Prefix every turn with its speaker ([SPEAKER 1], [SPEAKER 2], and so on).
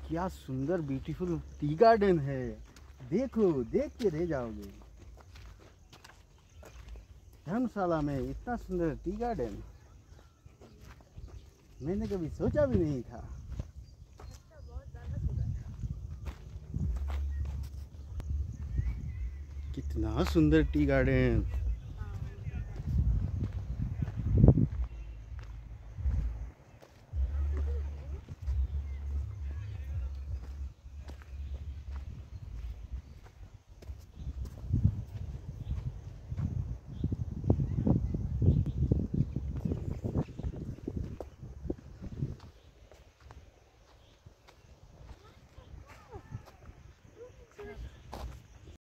[SPEAKER 1] क्या सुंदर beautiful tea garden है। देखो, देख के रह जाओगे। धर्मशाला में इतना सुंदर टी गार्डन मैंने कभी सोचा भी नहीं था। कितना सुंदर टी गार्डन।